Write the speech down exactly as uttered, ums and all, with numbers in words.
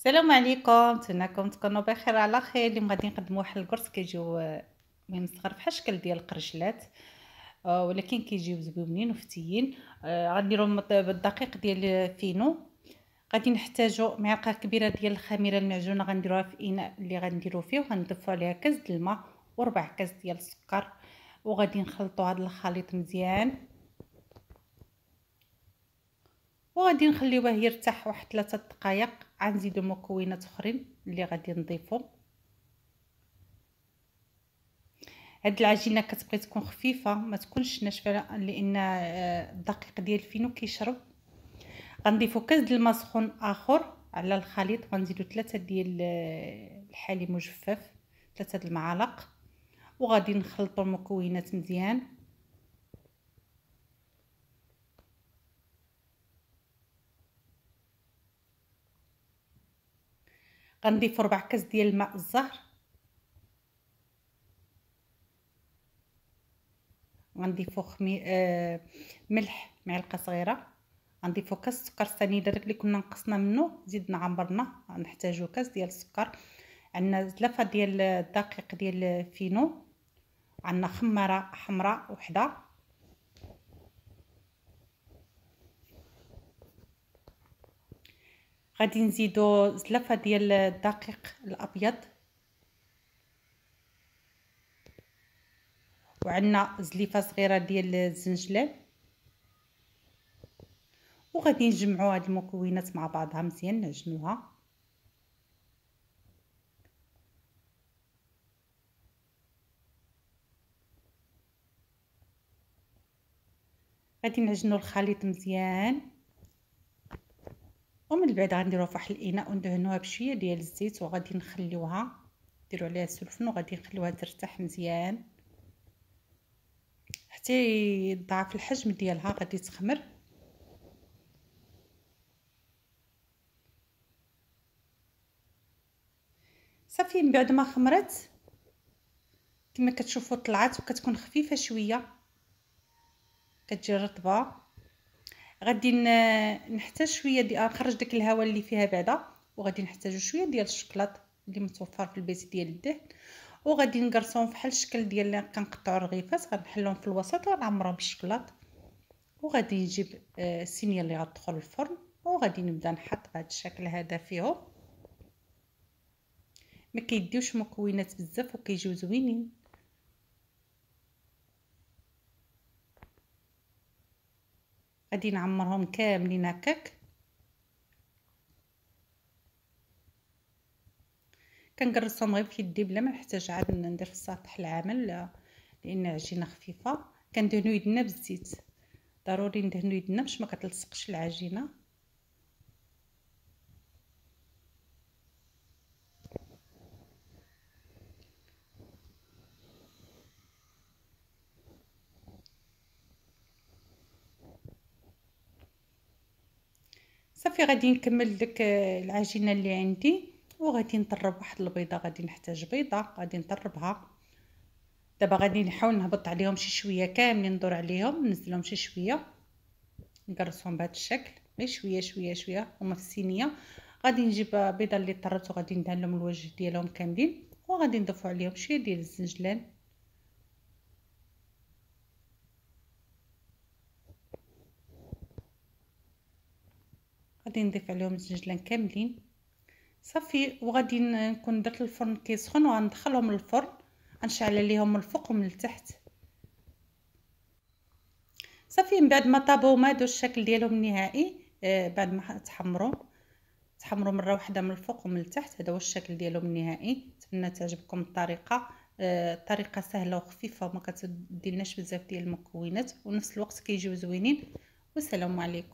السلام عليكم، نتمنىكم تكونوا بخير على خير. اليوم غادي نقدموا واحد القرص كيجيو آه، المهم صغار بحال الشكل ديال القرجلات. آه، ولكن كيجيو زوينين وفتيين. آه، غنديرهم بالدقيق ديال الفينو. غادي نحتاجو معلقه كبيره ديال الخميره المعجونه، غنديروها في اناء اللي غنديرو فيه، وغنضيفوا عليها كاس د الماء وربع كاس ديال السكر، وغادي نخلطوا هذا الخليط مزيان، وغادي نخليوه يرتاح واحد ثلاثة دقائق. غنزيدو مكونات اخرين اللي غادي نضيفو. هاد العجينه كتبقى تكون خفيفه، ما تكونش ناشفه، لان آه، الدقيق ديال الفينو كيشرب. غنضيفو كاس د الماء سخون اخر على الخليط، غنزيدو ثلاثة ديال آه، الحليب مجفف، ثلاثة د المعالق، وغادي نخلطوا المكونات مزيان. غنضيفو ربع كاس ديال الماء الزهر، غنضيفو خمي... آه... ملح معلقه صغيره، غنضيفو كاس سكر سنيده داك اللي كنا نقصنا منه، زيدنا عمرنا، نحتاجو كاس ديال السكر. عندنا زلافه ديال الدقيق ديال الفينو، عندنا خماره حمراء وحده، غادي نزيدو زلافه ديال الدقيق الابيض، وعندنا زليفه صغيره ديال الزنجلان، وغادي نجمعوا هاد المكونات مع بعضها مزيان، نعجنوها. غادي نعجنوا الخليط مزيان، ومن بعد غنديروها في واحد الاناء وندهنوها بشويه ديال الزيت، وغادي نخليوها، نديروا عليها السلفن، وغادي نخليوها ترتاح مزيان حتى يضاعف الحجم ديالها. غادي تخمر. صافي من بعد ما خمرت كما كتشوفوا طلعت وكتكون خفيفه شويه، كتجي رطبه. غادي نحتاج شويه ديال نخرج داك الهواء اللي فيها بعدا، وغادي نحتاجو شويه ديال الشوكولاط اللي متوفر في البيت ديال الدهن، وغادي نقرصوهم فحال الشكل ديال كنقطعوا رغيفات، غنحلهم في الوسط ونعمرهم بالشوكولاط. وغادي نجيب الصينيه اللي غتدخل الفرن، وغادي نبدا نحط بهذا الشكل هذا فيهم. ما كيديوش مكونات بزاف وكيجيو زوينين. غادي نعمرهم كاملين هكاك. كنقرصهم غير بيدي بلا ما نحتاج عاد ندير في السطح العامل، لان عجينه خفيفه. كندهنوا يدنا بالزيت، ضروري ندهنوا يدنا باش ما كتلصقش العجينه. صافي غادي نكمل داك العجينه اللي عندي، وغادي نطرب واحد البيضه. غادي نحتاج بيضه، غادي نطربها. دابا غادي نحاول نهبط عليهم شي شويه كاملين، ندور عليهم ننزلهم شي شويه، نقرصهم بهذا الشكل غير شويه شويه شويه هما في الصينيه. غادي نجيب بيضه اللي طربت وغادي ندهن لهم الوجه ديالهم كاملين، وغادي نضيفوا عليهم شويه ديال الزنجلان. غادي نضيف عليهم الزنجلان كاملين. صافي وغادي نكون درت الفرن كيسخن، وغندخلهم للفرن، غنشعل عليهم من الفوق ومن التحت. صافي من بعد ما طابوا ما داو الشكل ديالهم النهائي، آه بعد ما تحمروا تحمروا مره واحده من الفوق ومن التحت، هذا هو الشكل ديالهم النهائي. نتمنى تعجبكم الطريقه. آه طريقه سهله وخفيفه وما كتديرناش بزاف ديال المكونات، ونفس الوقت كيجيو زوينين. والسلام عليكم.